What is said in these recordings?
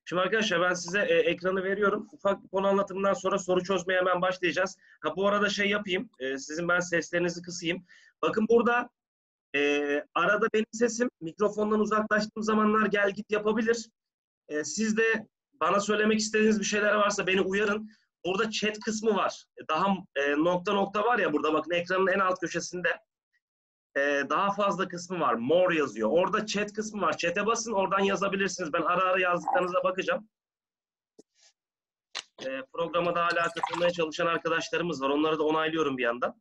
Şimdi arkadaşlar ben size ekranı veriyorum. Ufak bir konu anlatımından sonra soru çözmeye hemen başlayacağız. Ha, bu arada şey yapayım. Sizin ben seslerinizi kısayım. Bakın burada arada benim sesim mikrofondan uzaklaştığım zamanlar gel git yapabilir. Siz de bana söylemek istediğiniz bir şeyler varsa beni uyarın. Burada chat kısmı var. Daha nokta nokta var ya burada bakın ekranın en alt köşesinde. Daha fazla kısmı var. More yazıyor. Orada chat kısmı var. Chat'e basın oradan yazabilirsiniz. Ben ara ara yazdıklarınıza bakacağım. Programa da hala katılmaya çalışan arkadaşlarımız var. Onları da onaylıyorum bir yandan.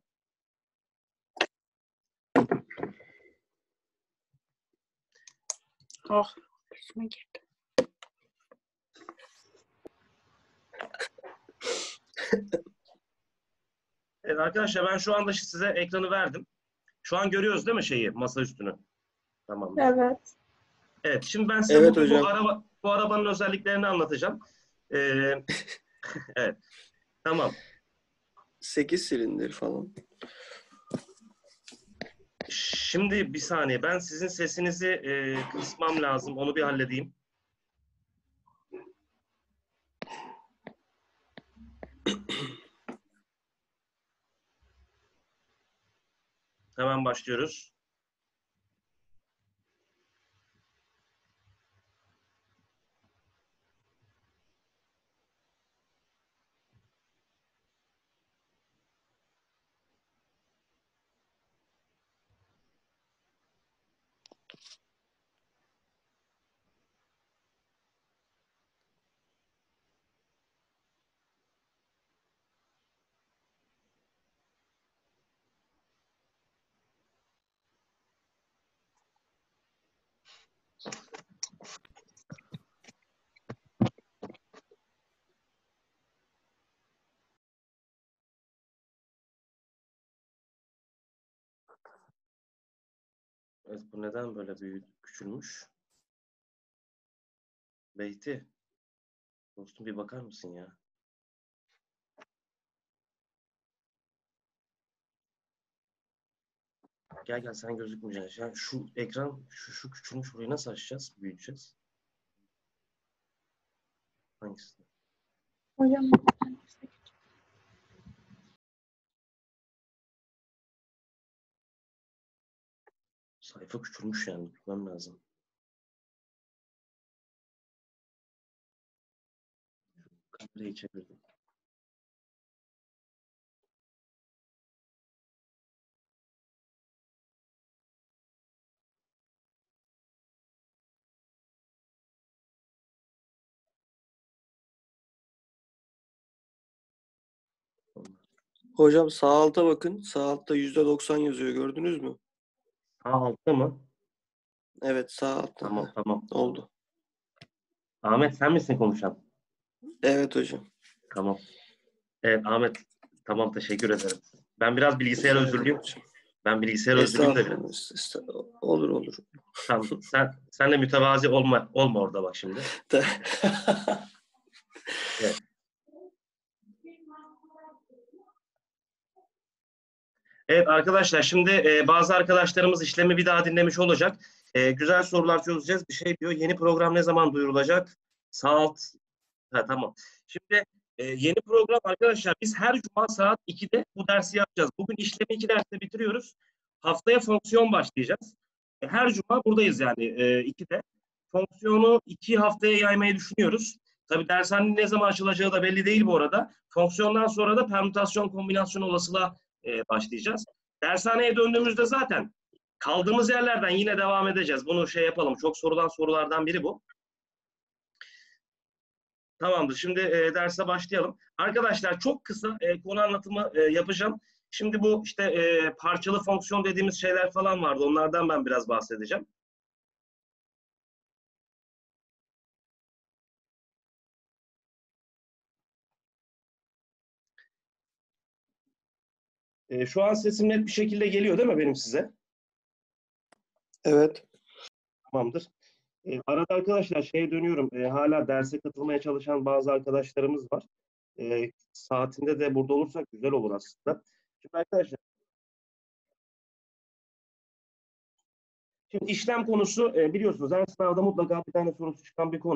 Oh, kısma girdi. Evet arkadaşlar ben şu anda size ekranı verdim. Şu an görüyoruz değil mi şeyi, masa üstünü? Tamam. Evet. Evet, şimdi ben size Evet bugün hocam. bu arabanın özelliklerini anlatacağım. Evet, tamam. 8 silindir falan. Şimdi bir saniye, ben sizin sesinizi kısmam lazım. Onu bir halledeyim. Hemen başlıyoruz. Evet, bu neden böyle küçülmüş? Beyti, dostum bir bakar mısın ya? Gel gel sen gözükmeyeceksin. Yani şu ekran şu küçülmüş, burayı nasıl açacağız? Büyüteceğiz. Hangisi? Hocam Sayfa küçülmüş yani. Bilmem lazım. Kamerayı çevirdim. Hocam sağ alta bakın. Sağ altta %90 yazıyor. Gördünüz mü? Sağ altta mı? Evet sağ altta. Tamam tamam. Oldu. Ahmet sen misin konuşan? Evet hocam. Tamam. Evet Ahmet. Tamam teşekkür ederim. Ben biraz bilgisayar Rica ederim özürlüyüm. hocam. Ben bilgisayar özürlüyüm de biraz. Estağfurullah. Olur olur. Tamam. Sen de mütevazi olma orada bak şimdi. Evet. Evet arkadaşlar şimdi bazı arkadaşlarımız işlemi bir daha dinlemiş olacak. Güzel sorular çözeceğiz. Bir şey diyor. Yeni program ne zaman duyurulacak? Sağ alt. Ha, tamam. Şimdi yeni program arkadaşlar biz her cuma saat 2'de bu dersi yapacağız. Bugün işlemi 2 derste bitiriyoruz. Haftaya fonksiyon başlayacağız. Her cuma buradayız yani 2'de. Fonksiyonu 2 haftaya yaymayı düşünüyoruz. Tabii dershanenin ne zaman açılacağı da belli değil bu arada. Fonksiyondan sonra da permütasyon kombinasyon olasılığa başlayacağız. Dershaneye döndüğümüzde zaten kaldığımız yerlerden yine devam edeceğiz. Bunu şey yapalım. Çok sorulan sorulardan biri bu. Tamamdır. Şimdi derse başlayalım. Arkadaşlar çok kısa konu anlatımı yapacağım. Şimdi bu işte parçalı fonksiyon dediğimiz şeyler falan vardı. Onlardan ben biraz bahsedeceğim. Şu an sesim net bir şekilde geliyor değil mi benim size? Evet. Tamamdır. Arada arkadaşlar şeye dönüyorum. Hala derse katılmaya çalışan bazı arkadaşlarımız var. Saatinde de burada olursak güzel olur aslında. Şimdi arkadaşlar şimdi işlem konusu biliyorsunuz her sınavda mutlaka bir tane sorusu çıkan bir konu.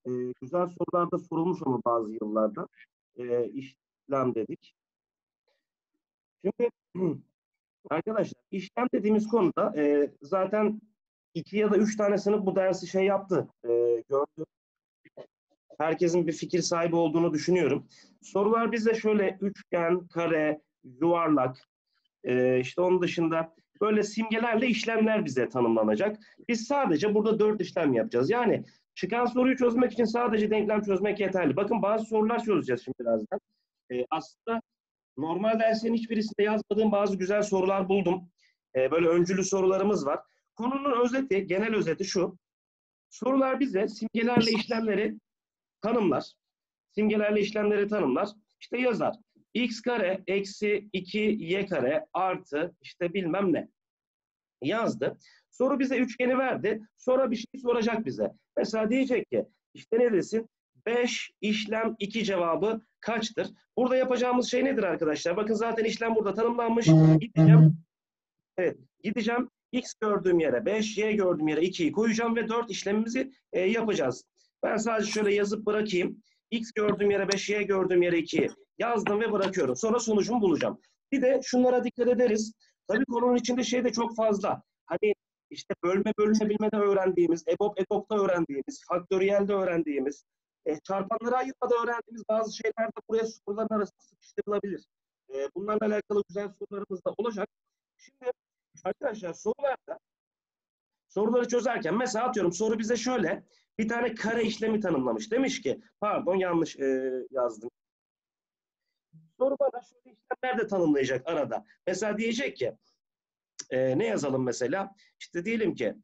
güzel sorular da sorulmuş ama bazı yıllarda. İşlem dedik. Şimdi arkadaşlar işlem dediğimiz konuda zaten 2 ya da 3 tane sınıf bu dersi şey yaptı. Gördü. Herkesin bir fikir sahibi olduğunu düşünüyorum. Sorular bize şöyle üçgen, kare, yuvarlak, işte onun dışında böyle simgelerle işlemler bize tanımlanacak. Biz sadece burada 4 işlem yapacağız. Yani çıkan soruyu çözmek için sadece denklem çözmek yeterli. Bakın bazı sorular çözeceğiz şimdi birazdan. Aslında normal derslerin hiçbirisinde yazmadığım bazı güzel sorular buldum. Böyle öncülü sorularımız var. Konunun özeti, genel özeti şu. Sorular bize simgelerle işlemleri tanımlar. Simgelerle işlemleri tanımlar. İşte yazar. X kare eksi 2y kare artı işte bilmem ne. Yazdı. Soru bize üçgeni verdi. Sonra bir şey soracak bize. Mesela diyecek ki işte ne desin? 5 işlem 2 cevabı kaçtır? Burada yapacağımız şey nedir arkadaşlar? Bakın zaten işlem burada tanımlanmış. Gideceğim. Evet. Gideceğim. X gördüğüm yere 5, Y gördüğüm yere 2'yi koyacağım ve 4 işlemimizi yapacağız. Ben sadece şöyle yazıp bırakayım. X gördüğüm yere 5, Y gördüğüm yere 2'yi yazdım ve bırakıyorum. Sonra sonucumu bulacağım. Bir de şunlara dikkat ederiz. Tabii konunun içinde şey de çok fazla. Hani işte bölme bilmede öğrendiğimiz, EBOB, EKOK'ta öğrendiğimiz, faktöriyelde öğrendiğimiz, çarpanları ayırmada öğrendiğimiz bazı şeyler de buraya soruların arasında sıkıştırılabilir. Bunlarla alakalı güzel sorularımız da olacak. Şimdi arkadaşlar soruları çözerken mesela atıyorum soru bize şöyle bir tane kare işlemi tanımlamış. Demiş ki pardon yanlış yazdım. Soru bana şöyle işlemler de tanımlayacak arada. Mesela diyecek ki ne yazalım mesela? İşte diyelim ki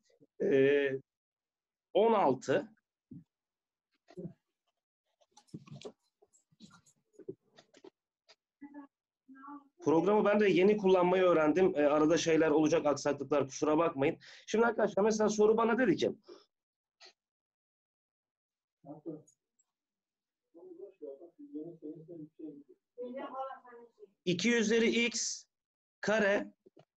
16 programı ben de yeni kullanmayı öğrendim. Arada şeyler olacak, aksaklıklar, kusura bakmayın. Şimdi arkadaşlar mesela soru bana dedi ki 2 üzeri x kare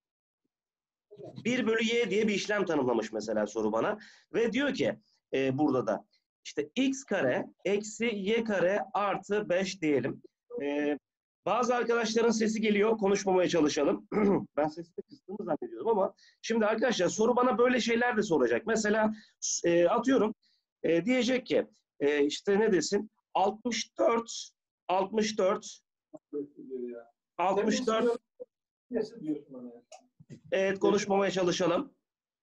1 bölü y diye bir işlem tanımlamış mesela soru bana. Ve diyor ki burada da işte x kare eksi y kare artı 5 diyelim. Bazı arkadaşların sesi geliyor. Konuşmamaya çalışalım. Ben sesini kıstığımı zannediyorum ama şimdi arkadaşlar soru bana böyle şeyler de soracak. Mesela atıyorum diyecek ki işte ne desin? 64 evet konuşmamaya çalışalım.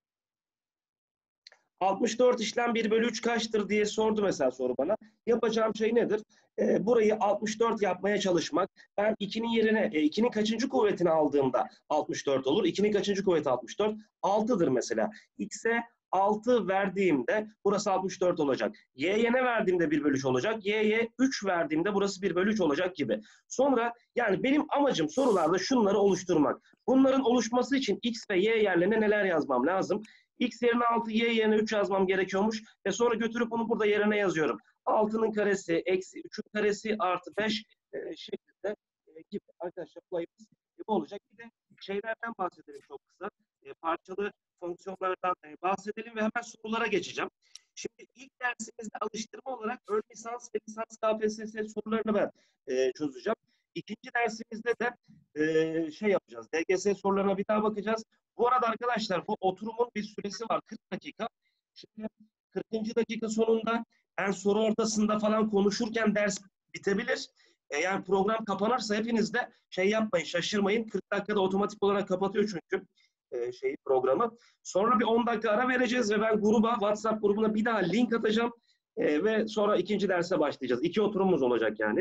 64 işlem 1 bölü 3 kaçtır diye sordu mesela soru bana. Yapacağım şey nedir? Burayı 64 yapmaya çalışmak. Ben 2'nin yerine 2'nin kaçıncı kuvvetini aldığımda 64 olur. 2'nin kaçıncı kuvveti 64? 6'dır mesela. X'e 6 verdiğimde burası 64 olacak. Y'ye ne verdiğimde 1 bölü 3 olacak. Y'ye 3 verdiğimde burası 1 bölü 3 olacak gibi. Sonra yani benim amacım sorularda şunları oluşturmak. Bunların oluşması için X ve Y yerlerine neler yazmam lazım? X yerine 6, Y yerine 3 yazmam gerekiyormuş. Ve sonra götürüp onu burada yerine yazıyorum. 6'nın karesi eksi 3'ün karesi artı 5 şeklinde gibi. Arkadaşlar olayımız bu olacak. Bir de şeylerden bahsedelim çok kısa. Parçalı fonksiyonlardan bahsedelim ve hemen sorulara geçeceğim. Şimdi ilk dersimizde alıştırma olarak ön lisans ve lisans KPSS sorularını ben çözeceğim. İkinci dersimizde de şey yapacağız. DGS sorularına bir daha bakacağız. Bu arada arkadaşlar bu oturumun bir süresi var. 40 dakika. Şimdi 40. dakika sonunda ben soru ortasında falan konuşurken ders bitebilir. Yani program kapanırsa hepiniz de şey yapmayın, şaşırmayın. 40 dakikada otomatik olarak kapatıyor çünkü programı. Sonra bir 10 dakika ara vereceğiz ve ben WhatsApp grubuna bir daha link atacağım. Ve sonra ikinci derse başlayacağız. 2 oturumumuz olacak yani.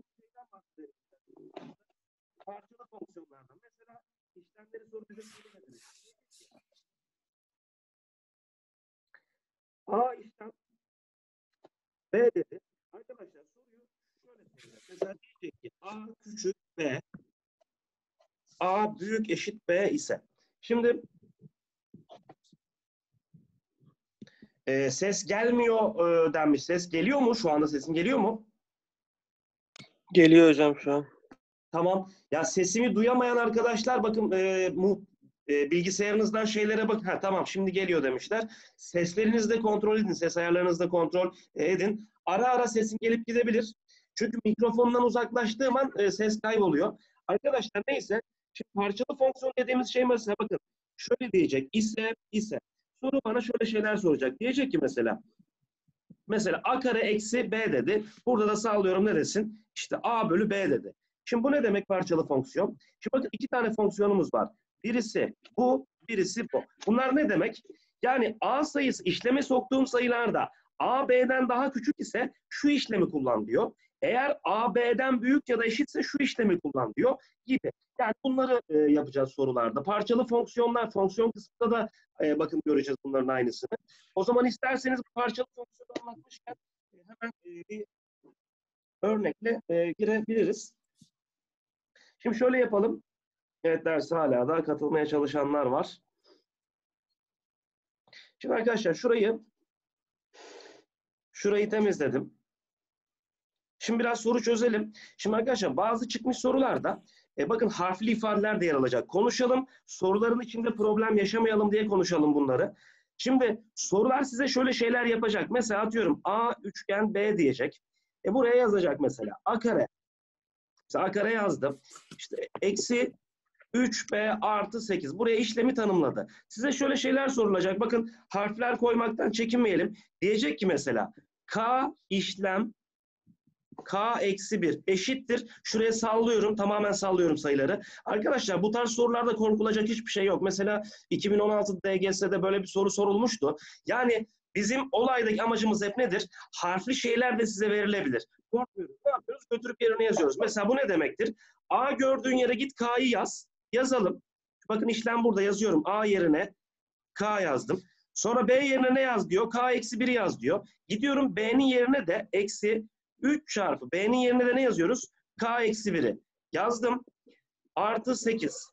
Parçalı fonksiyonlardan. Mesela işlemleri soracak. A işlem B dedi. Arkadaşlar soruyu şöyle soracak. Mesela diyecek ki A küçük B, A büyük eşit B ise. Şimdi ses gelmiyor denmiş. Ses geliyor mu? Şu anda sesim geliyor mu? Geliyor hocam şu an. Tamam. Ya sesimi duyamayan arkadaşlar bakın bilgisayarınızdan şeylere bak. Ha, tamam şimdi geliyor demişler. Seslerinizi de kontrol edin. Ses ayarlarınızı da kontrol edin. Ara ara sesin gelip gidebilir. Çünkü mikrofondan uzaklaştığım an ses kayboluyor. Arkadaşlar neyse. Şimdi parçalı fonksiyon dediğimiz şey mesela bakın. Şöyle diyecek. ise. Soru bana şöyle şeyler soracak. Diyecek ki mesela a kare eksi b dedi. Burada da sağlıyorum ne desin? İşte a bölü b dedi. Şimdi bu ne demek parçalı fonksiyon? Şimdi bakın iki tane fonksiyonumuz var. Birisi bu, birisi bu. Bunlar ne demek? Yani a sayısı işleme soktuğum sayılarda a b'den daha küçük ise şu işlemi kullan diyor. Eğer a b'den büyük ya da eşitse şu işlemi kullan diyor gibi. Yani bunları yapacağız sorularda. Parçalı fonksiyonlar, fonksiyon kısmında da bakın göreceğiz bunların aynısını. O zaman isterseniz bu parçalı fonksiyonu anlatmışken hemen bir örnekle girebiliriz. Şimdi şöyle yapalım. Evet, derse hala da katılmaya çalışanlar var. Şimdi arkadaşlar şurayı temizledim. Şimdi biraz soru çözelim. Şimdi arkadaşlar bazı çıkmış sorularda bakın harfli ifadeler de yer alacak. Konuşalım. Soruların içinde problem yaşamayalım diye konuşalım bunları. Şimdi sorular size şöyle şeyler yapacak. Mesela atıyorum A üçgen B diyecek. Buraya yazacak mesela A kare. Mesela A kare yazdım. İşte eksi 3B artı 8. Buraya işlemi tanımladı. Size şöyle şeyler sorulacak. Bakın harfler koymaktan çekinmeyelim. Diyecek ki mesela K işlem K eksi 1 eşittir. Şuraya sallıyorum. Tamamen sallıyorum sayıları. Arkadaşlar bu tarz sorularda korkulacak hiçbir şey yok. Mesela 2016 DGS'de böyle bir soru sorulmuştu. Yani bizim olaydaki amacımız hep nedir? Harfli şeyler de size verilebilir. Korkmuyoruz. Ne yapıyoruz? Götürüp yerine yazıyoruz. Mesela bu ne demektir? A gördüğün yere git K'yı yaz. Yazalım. Bakın işlem burada yazıyorum. A yerine K yazdım. Sonra B yerine ne yaz diyor? K eksi 1'i yaz diyor. Gidiyorum B'nin yerine de eksi 3 çarpı B'nin yerine de ne yazıyoruz? K eksi 1'i yazdım. Artı 8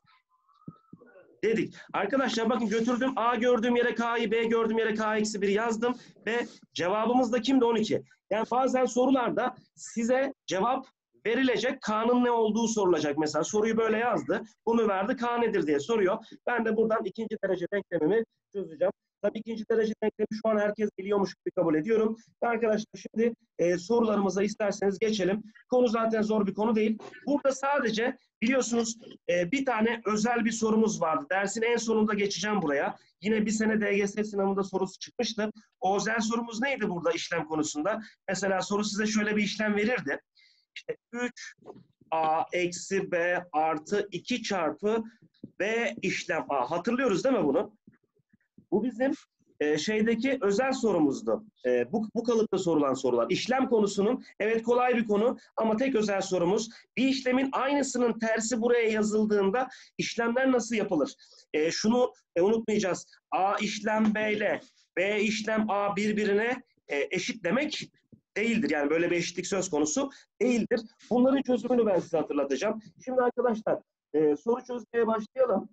dedik. Arkadaşlar bakın götürdüm. A gördüğüm yere K'yı, B gördüğüm yere K eksi 1'i yazdım. Ve cevabımız da kimdi? 12. Yani bazen sorularda size cevap verilecek, K'nın ne olduğu sorulacak. Mesela soruyu böyle yazdı. Bunu verdi, K nedir diye soruyor. Ben de buradan ikinci derece denklemimi çözeceğim. Tabii ikinci derece denklemi şu an herkes biliyormuş gibi kabul ediyorum. Arkadaşlar şimdi sorularımıza isterseniz geçelim. Konu zaten zor bir konu değil. Burada sadece biliyorsunuz bir tane özel bir sorumuz vardı. Dersin en sonunda geçeceğim buraya. Yine bir sene DGS sınavında sorusu çıkmıştı. O özel sorumuz neydi burada işlem konusunda? Mesela soru size şöyle bir işlem verirdi. İşte 3A eksi B artı 2 çarpı B işlem A. Hatırlıyoruz değil mi bunu? Bu bizim şeydeki özel sorumuzdu. Bu kalıpta sorulan sorular. İşlem konusunun evet kolay bir konu ama tek özel sorumuz. Bir işlemin aynısının tersi buraya yazıldığında işlemler nasıl yapılır? Şunu unutmayacağız. A işlem B ile B işlem A birbirine eşit demek değildir. Yani böyle bir eşitlik söz konusu değildir. Bunların çözümünü ben size hatırlatacağım. Şimdi arkadaşlar soru çözmeye başlayalım.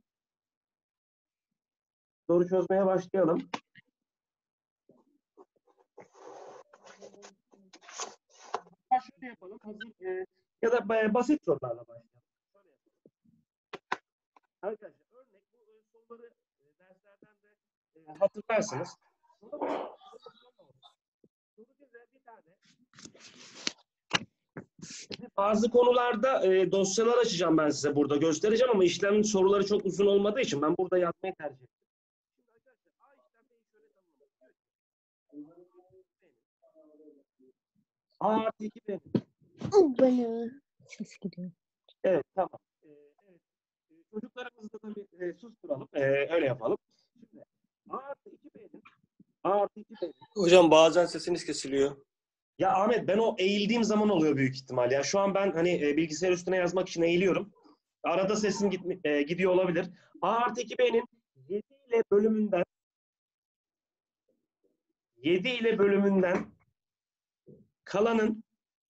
Soru çözmeye başlayalım. Şöyle yapalım. Ya da basit sorularla başlayalım. Şöyle yapalım. Arkadaşlar örnek bu soruları derslerden de hatırlarsınız. Soru bize bir tane bazı konularda dosyalar açacağım ben size burada göstereceğim ama işlemin soruları çok uzun olmadığı için ben burada yazmayı tercih ettim. Şimdi arkadaşlar A işlemleri şöyle tanımlamak. A artı 2 B. Bana ses gidiyor. Evet tamam. Evet. Çocuklarımızı da tabii susturalım. Öyle yapalım. Şimdi A artı 2B'nin A artı 2B'nin Hocam bazen sesiniz kesiliyor. Ya Ahmet ben o eğildiğim zaman oluyor büyük ihtimal. Ya şu an ben hani bilgisayar üstüne yazmak için eğiliyorum. Arada sesim gidiyor olabilir. A artı 2B'nin 7 ile bölümünden kalanın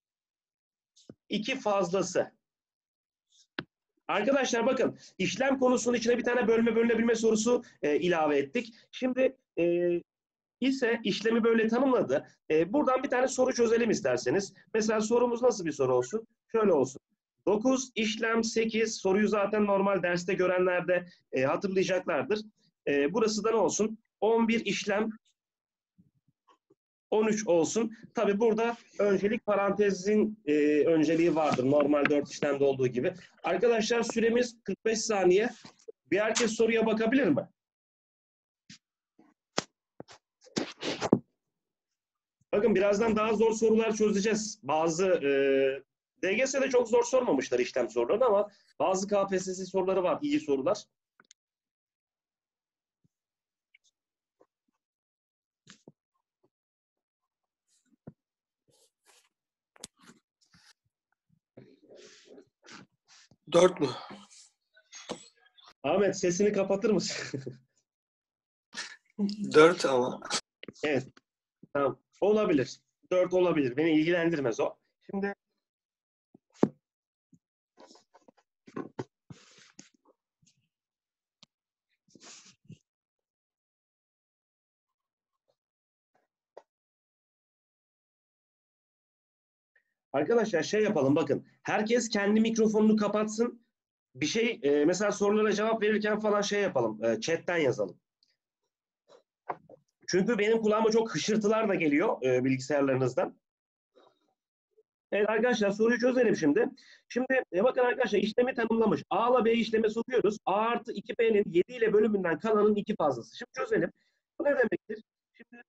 2 fazlası. Arkadaşlar bakın işlem konusunun içine bir tane bölme bölünebilme sorusu ilave ettik. Şimdi ise işlemi böyle tanımladı. Buradan bir tane soru çözelim isterseniz. Mesela sorumuz nasıl bir soru olsun? Şöyle olsun. 9 işlem 8. Soruyu zaten normal derste görenler de hatırlayacaklardır. Burası da ne olsun? 11 işlem 13 olsun. Tabi burada öncelik parantezin önceliği vardır. Normal 4 işlemde olduğu gibi. Arkadaşlar süremiz 45 saniye. Bir herkes soruya bakabilir mi? Bakın birazdan daha zor sorular çözeceğiz. Bazı DGS'de çok zor sormamışlar işlem sorularını ama bazı KPSS soruları var, iyi sorular. Dört mü? Ahmet sesini kapatır mısın? 4 ama. Evet. Tamam. Olabilir. 4 olabilir. Beni ilgilendirmez o. Şimdi arkadaşlar şey yapalım bakın. Herkes kendi mikrofonunu kapatsın. Bir şey mesela sorulara cevap verirken falan şey yapalım. Chat'ten yazalım. Çünkü benim kulağıma çok hışırtılar da geliyor bilgisayarlarınızdan. Evet arkadaşlar soruyu çözelim şimdi. Şimdi bakın arkadaşlar işlemi tanımlamış. A ile B işleme sokuyoruz. A artı 2B'nin 7 ile bölümünden kalanın 2 fazlası. Şimdi çözelim. Bu ne demektir? Şimdi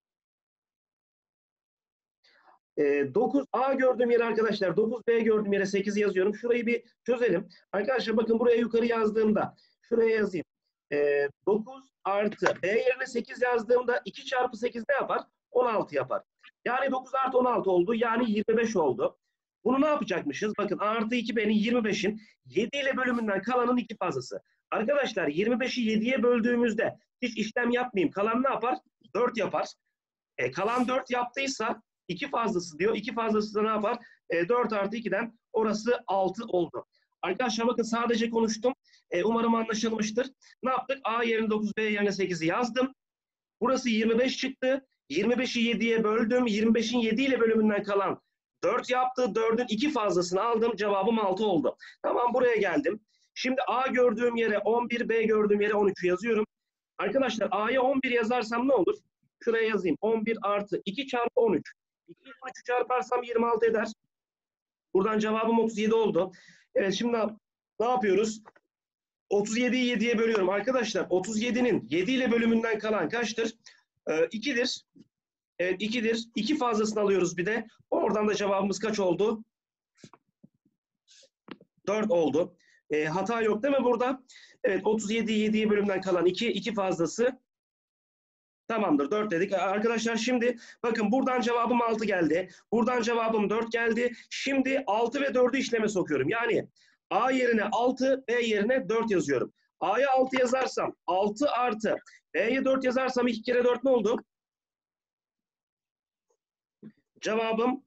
9A gördüğüm yere arkadaşlar 9B gördüğüm yere 8 yazıyorum. Şurayı bir çözelim. Arkadaşlar bakın buraya yukarı yazdığımda şuraya yazayım. 9 artı B yerine 8 yazdığımda 2 çarpı 8 ne yapar? 16 yapar. Yani 9 artı 16 oldu. Yani 25 oldu. Bunu ne yapacakmışız? Bakın A artı 2B'nin 25'in 7 ile bölümünden kalanın 2 fazlası. Arkadaşlar 25'i 7'ye böldüğümüzde hiç işlem yapmayayım. Kalan ne yapar? 4 yapar. Kalan 4 yaptıysa 2 fazlası diyor. 2 fazlası da ne yapar? 4 artı 2'den orası 6 oldu. Arkadaşlar bakın sadece konuştum. Umarım anlaşılmıştır. Ne yaptık? A yerine 9, B yerine 8'i yazdım. Burası 25 çıktı. 25'i 7'ye böldüm. 25'in 7 ile bölümünden kalan 4 yaptı. 4'ün 2 fazlasını aldım. Cevabım 6 oldu. Tamam buraya geldim. Şimdi A gördüğüm yere 11, B gördüğüm yere 13 yazıyorum. Arkadaşlar A'ya 11 yazarsam ne olur? Şuraya yazayım. 11 artı 2 çarpı 13. 2 ile 13'ü çarparsam 26 eder. Buradan cevabım 37 oldu. Evet şimdi ne yapıyoruz? 37'yi 7'ye bölüyorum. Arkadaşlar 37'nin 7 ile bölümünden kalan kaçtır? 2'dir. Evet 2'dir. 2 fazlasını alıyoruz bir de. Oradan da cevabımız kaç oldu? 4 oldu. Hata yok değil mi burada? Evet 37'yi 7'ye bölümünden kalan 2. 2 fazlası. Tamamdır 4 dedik. Arkadaşlar şimdi bakın buradan cevabım 6 geldi. Buradan cevabım 4 geldi. Şimdi 6 ve 4'ü işleme sokuyorum. Yani A yerine 6, B yerine 4 yazıyorum. A'ya 6 yazarsam 6 artı B'ye 4 yazarsam 2 kere 4 ne oldu? Cevabım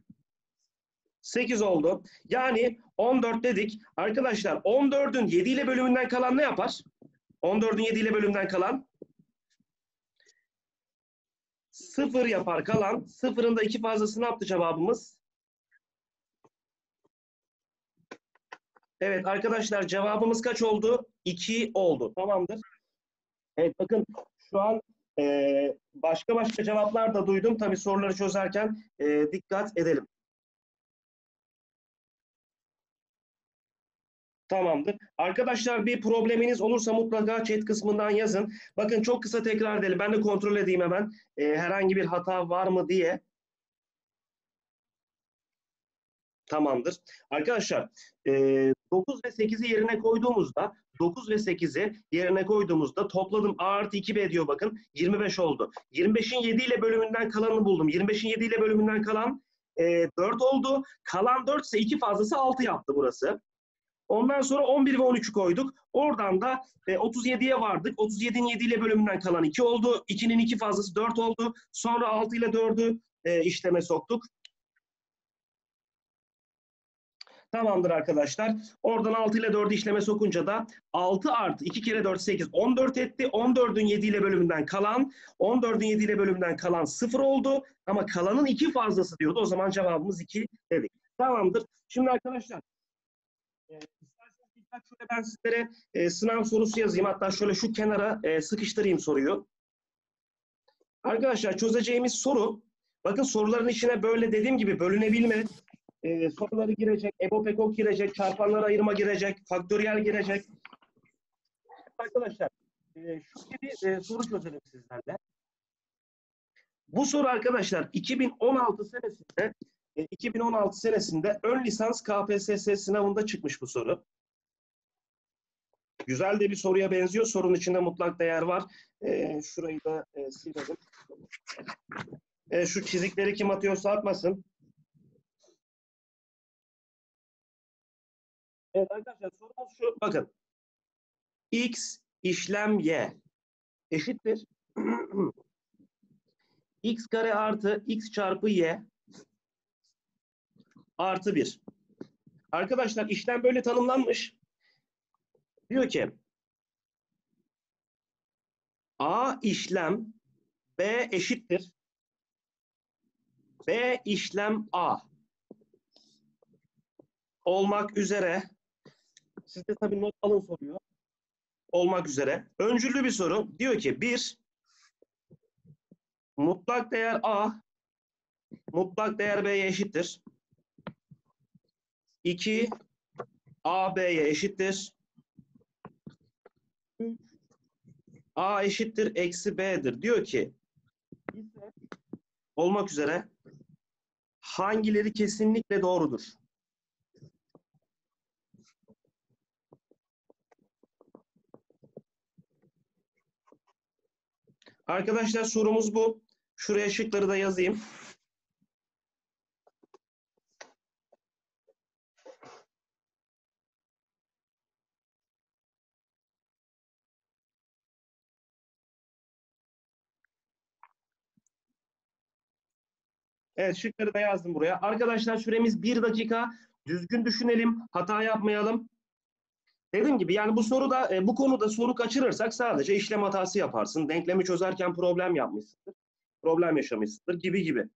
8 oldu. Yani 14 dedik. Arkadaşlar 14'ün 7 ile bölümünden kalan ne yapar? 14'ün 7 ile bölümünden kalan 0 yapar kalan. 0'ın da 2 fazlası ne yaptı cevabımız? Evet arkadaşlar cevabımız kaç oldu? 2 oldu. Tamamdır. Evet bakın şu an başka cevaplar da duydum. Tabii soruları çözerken dikkat edelim. Tamamdır. Arkadaşlar bir probleminiz olursa mutlaka chat kısmından yazın. Bakın çok kısa tekrar edelim. Ben de kontrol edeyim hemen. Herhangi bir hata var mı diye. Tamamdır. Arkadaşlar 9 ve 8'i yerine koyduğumuzda 9 ve 8'i yerine koyduğumuzda topladım. A artı 2B diyor bakın. 25 oldu. 25'in 7 ile bölümünden kalanını buldum. 25'in 7 ile bölümünden kalan 4 oldu. Kalan 4 ise 2 fazlası 6 yaptı burası. Ondan sonra 11 ve 13'ü koyduk. Oradan da 37'ye vardık. 37'nin 7 ile bölümünden kalan 2 oldu. 2'nin 2 fazlası 4 oldu. Sonra 6 ile 4'ü işleme soktuk. Tamamdır arkadaşlar. Oradan 6 ile 4'ü işleme sokunca da 6 artı 2 kere 4 8 14 etti. 14'ün 7 ile bölümünden kalan 14'ün 7 ile bölümünden kalan 0 oldu. Ama kalanın 2 fazlası diyordu. O zaman cevabımız 2 dedik. Tamamdır. Şimdi arkadaşlar İsterseniz birkaç şöyle ben sizlere sınav sorusu yazayım. Hatta şöyle şu kenara sıkıştırayım soruyu. Arkadaşlar çözeceğimiz soru, bakın soruların içine böyle dediğim gibi bölünebilme soruları girecek, EBOB, EKOK girecek, çarpanlara ayırma girecek, faktöriyel girecek. Arkadaşlar şöyle bir soru çözelim sizlerle. Bu soru arkadaşlar 2016 senesinde ön lisans KPSS sınavında çıkmış bu soru. Güzel de bir soruya benziyor. Sorunun içinde mutlak değer var. Şurayı da silelim. Şu çizikleri kim atıyorsa atmasın. Evet arkadaşlar sorumuz şu. Bakın. X işlem Y eşittir. X kare artı X çarpı Y artı 1. Arkadaşlar işlem böyle tanımlanmış. Diyor ki A işlem B eşittir. B işlem A olmak üzere, siz de tabii not alın soruyor. Olmak üzere. Öncüllü bir soru. Diyor ki 1 mutlak değer A mutlak değer B'ye eşittir. 2 A B'ye eşittir. 3 A eşittir eksi B'dir. Diyor ki olmak üzere hangileri kesinlikle doğrudur? Arkadaşlar sorumuz bu. Şuraya şıkları da yazayım. Evet şıkları da yazdım buraya. Arkadaşlar süremiz 1 dakika. Düzgün düşünelim. Hata yapmayalım. Dediğim gibi yani bu soruda bu konuda soru kaçırırsak sadece işlem hatası yaparsın. Denklemi çözerken problem yapmışsındır. Problem yaşamışsındır gibi gibi.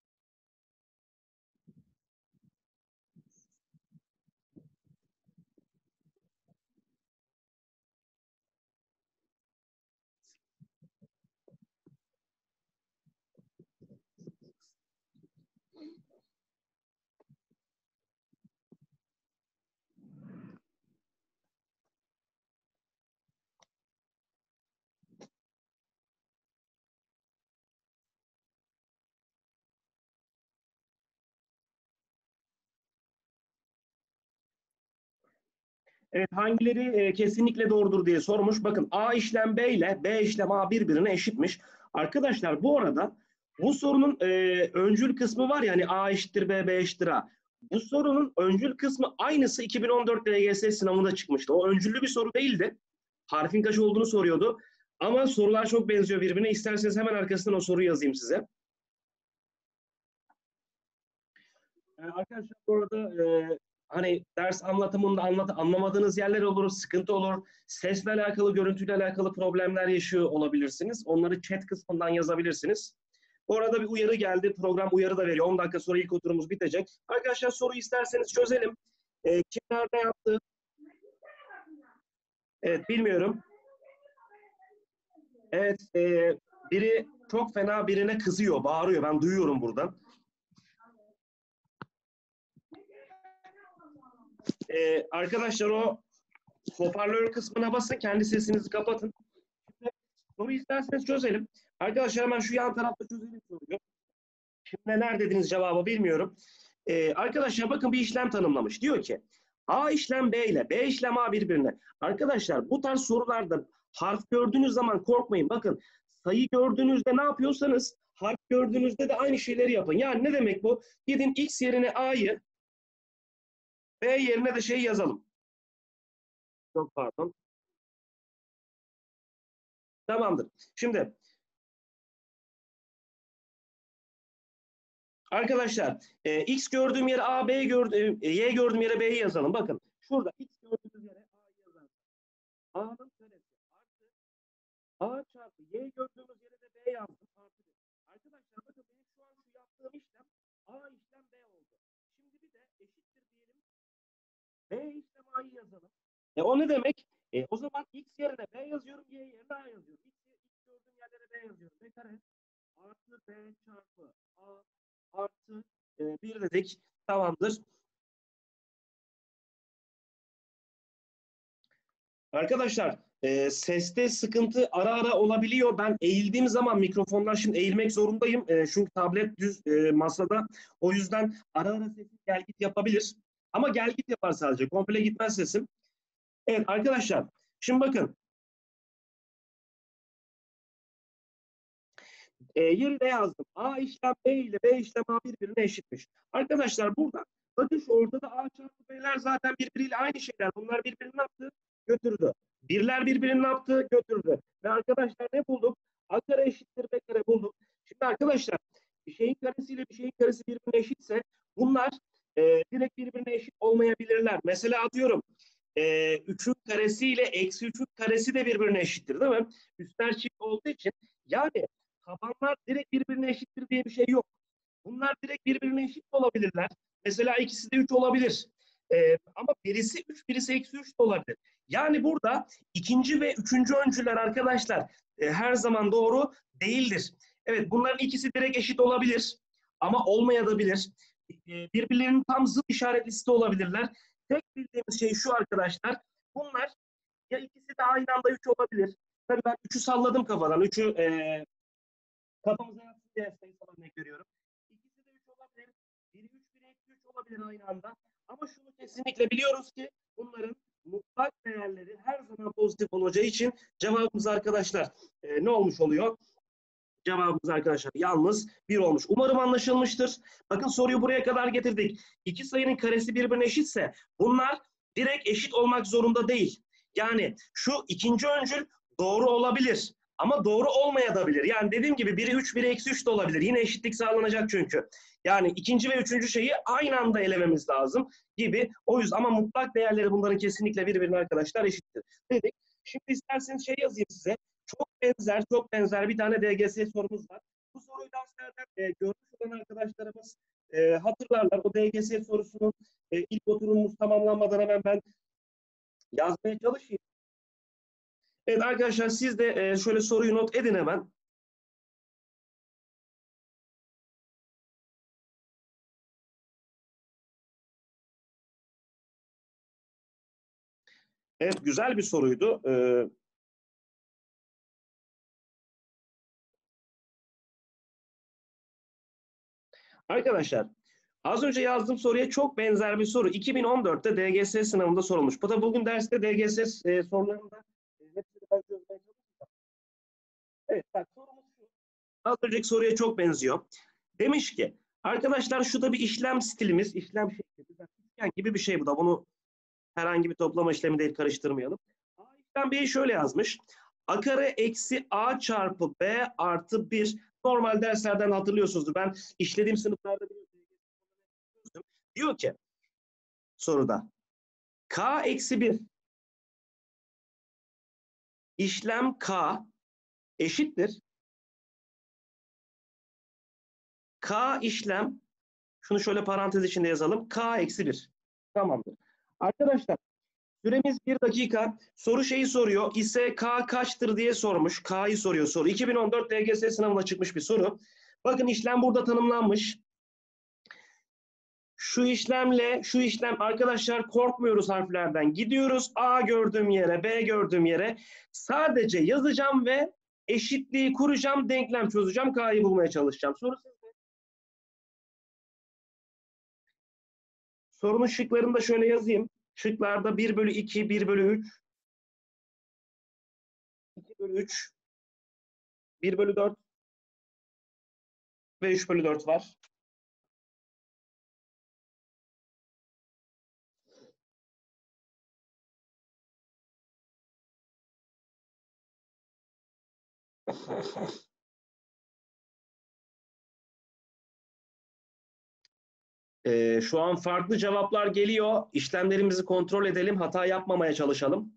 Evet hangileri kesinlikle doğrudur diye sormuş. Bakın A işlem B ile B işlem A birbirine eşitmiş. Arkadaşlar bu arada bu sorunun öncül kısmı var ya hani A eşittir B, B eşittir A. Bu sorunun öncül kısmı aynısı 2014 LGS sınavında çıkmıştı. O öncüllü bir soru değildi. Harfin kaç olduğunu soruyordu. Ama sorular çok benziyor birbirine. İsterseniz hemen arkasından o soruyu yazayım size. Arkadaşlar bu arada hani ders anlatımında anlamadığınız yerler olur, sıkıntı olur. Sesle alakalı, görüntüyle alakalı problemler yaşıyor olabilirsiniz. Onları chat kısmından yazabilirsiniz. Bu arada bir uyarı geldi. Program uyarı da veriyor. 10 dakika sonra ilk oturumumuz bitecek. Arkadaşlar soruyu isterseniz çözelim. Kim nerede yaptı? Evet bilmiyorum. Evet biri çok fena birine kızıyor, bağırıyor. Ben duyuyorum buradan. Arkadaşlar o hoparlör kısmına basın. Kendi sesinizi kapatın. Soruyu isterseniz çözelim. Arkadaşlar hemen şu yan tarafta çözelim soruyu. Şimdi neler dediniz cevabı bilmiyorum. Arkadaşlar bakın bir işlem tanımlamış. Diyor ki A işlem B ile B işlem A birbirine. Arkadaşlar bu tarz sorularda harf gördüğünüz zaman korkmayın. Bakın sayı gördüğünüzde ne yapıyorsanız harf gördüğünüzde de aynı şeyleri yapın. Yani ne demek bu? Gidin X yerine A'yı B yerine de şey yazalım. Çok pardon. Tamamdır. Şimdi arkadaşlar X gördüğüm yere A, B gördüğüm, Y gördüğüm yere B'yi yazalım. Bakın şurada X gördüğümüz yere A'yı yazalım. A'nın karesi artı A çarpı Y gördüğümüz yere de B yazdım. Artı 1. Arkadaşlar bakın benim şu an şu yaptığım işlem A işlem B oldu. Şimdi bir de eşittir diyelim. B işlem O ne demek? O zaman x yerine b yazıyorum, y yerine a yazıyorum. X gördüğüm yerlere b yazıyorum. B kare artı b çarpı a artı 1 dedik. Tamamdır. Arkadaşlar seste sıkıntı ara ara olabiliyor. Ben eğildiğim zaman mikrofondan şimdi eğilmek zorundayım. Çünkü tablet düz masada. O yüzden ara ara sesim gel git yapabilir. Ama gel git yapar sadece. Komple gitmez sesim. Evet arkadaşlar. Şimdi bakın. Yerine yazdım. A işlem B ile B işlem A birbirine eşitmiş. Arkadaşlar burada bakın şu ortada A çarpı B'ler zaten birbiriyle aynı şeyler. Bunlar birbirini ne yaptı? Götürdü. Birler birbirini ne yaptı? Götürdü. Ve arkadaşlar ne bulduk? A kare eşittir B kare bulduk. Şimdi arkadaşlar bir şeyin karesiyle bir şeyin karesi birbirine eşitse bunlar direkt birbirine eşit olmayabilirler. Mesela atıyorum 3'ün karesiyle eksi 3'ün karesi de birbirine eşittir değil mi? Üstler çift olduğu için yani tabanlar direkt birbirine eşittir diye bir şey yok. Bunlar direkt birbirine eşit olabilirler. Mesela ikisi de 3 olabilir. Ama birisi 3, birisi eksi 3 de olabilir. Yani burada ikinci ve üçüncü öncüler arkadaşlar her zaman doğru değildir. Evet bunların ikisi direkt eşit olabilir ama olmayabilir. Birbirlerinin tam zıt işaretlisi de olabilirler. Tek bildiğimiz şey şu arkadaşlar. Bunlar ya ikisi de aynı anda 3 olabilir. Tabii ben 3'ü salladım kafadan. 3'ü kafamıza yatsın diye sayısal örnek veriyorum. İkisi de 3 olabilir. Biri 3, biri eksi 3 olabilir aynı anda. Ama şunu kesinlikle biliyoruz ki bunların mutlak değerleri her zaman pozitif olacağı için cevabımız arkadaşlar ne olmuş oluyor? Cevabımız arkadaşlar yalnız 1 olmuş. Umarım anlaşılmıştır. Bakın soruyu buraya kadar getirdik. İki sayının karesi birbirine eşitse bunlar direkt eşit olmak zorunda değil. Yani şu ikinci öncül doğru olabilir ama doğru olmayabilir. Yani dediğim gibi biri 3, biri eksi 3 de olabilir. Yine eşitlik sağlanacak çünkü. Yani ikinci ve üçüncü şeyi aynı anda elememiz lazım gibi. O yüzden ama mutlak değerleri bunların kesinlikle birbirine arkadaşlar eşittir dedik. Şimdi isterseniz şey yazayım size. Çok benzer bir tane DGS sorumuz var. Bu soruyu derslerden görmüş olan arkadaşlarımız hatırlarlar. O DGS sorusunun ilk oturumumuz tamamlanmadan hemen ben yazmaya çalışayım. Evet arkadaşlar siz de şöyle soruyu not edin hemen. Evet güzel bir soruydu. Arkadaşlar az önce yazdığım soruya çok benzer bir soru. 2014'te DGS sınavında sorulmuş. Bu da bugün derste DGS sorularında hepsini ben çözmeye çalışacağım. Evet bak sorumuz şu. Az önceki soruya çok benziyor. Demiş ki arkadaşlar şu da bir işlem stilimiz, işlem şekli. Üçgen gibi bir şey bu da. Bunu herhangi bir toplama işlemi değil karıştırmayalım. A işlem B'yi şöyle yazmış. A kare eksi A çarpı B artı 1. Normal derslerden hatırlıyorsunuzdur. Ben işlediğim sınıflarda biliyorsunuz. Diyor ki soruda K eksi 1 işlem K eşittir. K işlem şunu şöyle parantez içinde yazalım. K eksi 1. Tamamdır. Arkadaşlar süremiz 1 dakika. Soru şeyi soruyor. İse K kaçtır diye sormuş. K'yı soruyor soru. 2014 DGS sınavına çıkmış bir soru. Bakın işlem burada tanımlanmış. Şu işlemle şu işlem arkadaşlar korkmuyoruz harflerden. Gidiyoruz A gördüğüm yere, B gördüğüm yere. Sadece yazacağım ve eşitliği kuracağım, denklem çözeceğim, K'yı bulmaya çalışacağım. Soru sizde. Sorunun şıklarını da şöyle yazayım. Şıklarda 1 bölü 2, 1 bölü 3, 2 bölü 3, 1 bölü 4 ve 3 bölü 4 var. Şu an farklı cevaplar geliyor. İşlemlerimizi kontrol edelim. Hata yapmamaya çalışalım.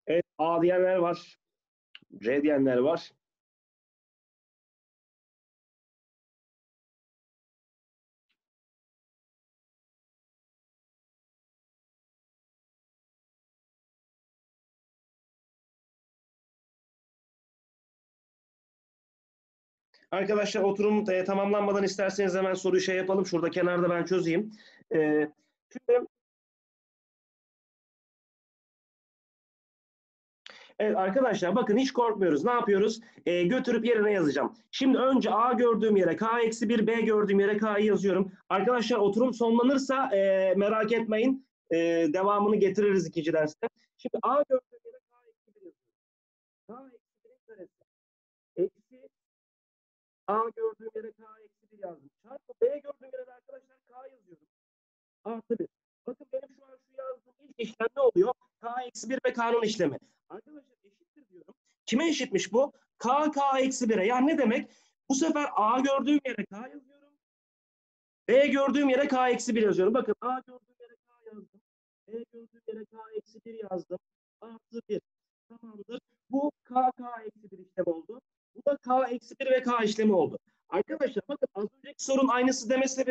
Evet, A diyenler var. C diyenler var. Arkadaşlar oturum tamamlanmadan isterseniz hemen soruyu şey yapalım. Şurada kenarda ben çözeyim. Şimdi evet arkadaşlar bakın hiç korkmuyoruz. Ne yapıyoruz? Götürüp yerine yazacağım. Şimdi önce A gördüğüm yere K-1, B gördüğüm yere K'yı yazıyorum. Arkadaşlar oturum sonlanırsa merak etmeyin. Devamını getiririz ikinci derste. Şimdi A gördüğüm yere K-1 yazıyorum. K-1'in karesi. Eksi A gördüğüm yere K-1 yazdım. Çarpı B gördüğüm yere de arkadaşlar K yazıyorum. Artı 1. Bakın benim şu an şu yazdığım ilk işlem ne oluyor? K-1 ve K'nın işlemi. Arkadaşlar eşittir diyorum. Kime eşitmiş bu? K-K-1'e. Yani ne demek? Bu sefer A gördüğüm yere K yazıyorum. B gördüğüm yere K-1 yazıyorum. Bakın A gördüğüm yere K yazdım. B gördüğüm yere K-1 yazdım. Artı 1. Tamamdır. Bu K-K-1 işlem oldu. Bu da K-1 ve K işlemi oldu. Arkadaşlar bakın az önceki sorunun aynısı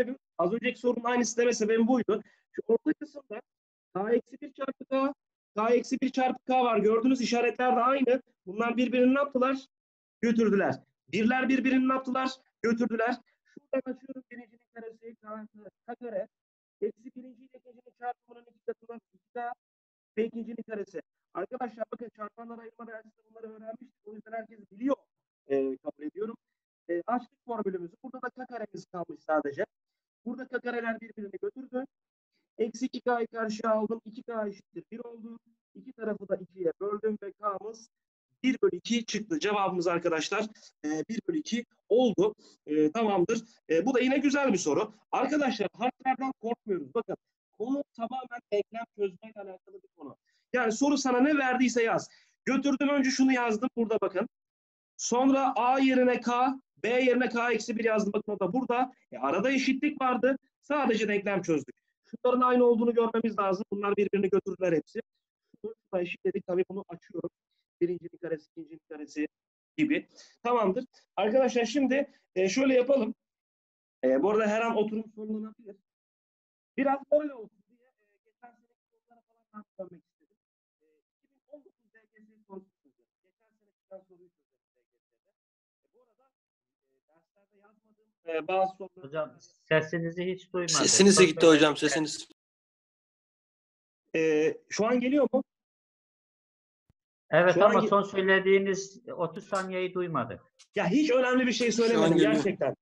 deme sebebim buydu. Şu orta kısımda K-1 çarpı K, K-1 çarpı K var. Gördüğünüz işaretler de aynı. Bunlar birbirini ne yaptılar? Götürdüler. Birler birbirini ne yaptılar? Götürdüler. Şuradan açıyorum birincinin karesi K kare. Eksi birinci ile ikincinin çarpımının iki katından 2K ve ikincinin karesi. Arkadaşlar bakın çarpanlar ayırma dersinde bunları öğrenmiştik. O yüzden herkes biliyor. Kabul ediyorum. Açtık formülümüzü. Burada da K karemiz kalmış sadece. Burada K kareler birbirini götürdü. Eksi 2K'yı karşıya aldım. 2K eşittir 1 oldu. İki tarafı da 2'ye böldüm ve K'mız 1/2 çıktı. Cevabımız arkadaşlar 1/2 oldu. Tamamdır. Bu da yine güzel bir soru. Arkadaşlar harflerden korkmuyoruz. Bakın konu tamamen denklem çözmekle alakalı bir konu. Yani soru sana ne verdiyse yaz. Götürdüm önce şunu yazdım burada bakın. Sonra A yerine K, B yerine K-1 yazdım. Bakın o da burada. Arada eşitlik vardı. Sadece denklem çözdük. Şunların aynı olduğunu görmemiz lazım. Bunlar birbirini götürdüler hepsi. Şunu eşitledik. Tabii bunu açıyorum. Birincinin karesi, ikincinin karesi gibi. Tamamdır. Arkadaşlar şimdi şöyle yapalım. Bu arada her an oturum sonlanabilir. Biraz böyle olsun diye geçen seneki sorulara falan dönmek istedim. 2019 DGS sorusu çözeceğiz. Geçen sene çıkan soruyu çözeceğiz DGS'de. Bu arada derslerde yazmadığım bazı soruları... Hocam sesinizi hiç duymadım. Sesiniz gitti hocam, sesiniz. Şu an geliyor mu? Evet Şu ama an... son söylediğiniz 30 saniyeyi duymadık. Ya hiç önemli bir şey söylemedim gerçekten.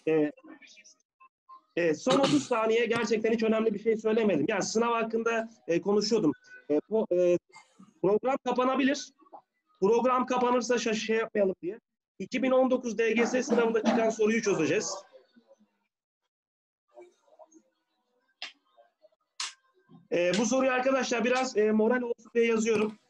Son 30 saniye gerçekten hiç önemli bir şey söylemedim. Yani sınav hakkında konuşuyordum. Program kapanabilir. Program kapanırsa şey yapmayalım diye. 2019 DGS sınavında çıkan soruyu çözeceğiz. Bu soruyu arkadaşlar biraz moral olsun diye yazıyorum.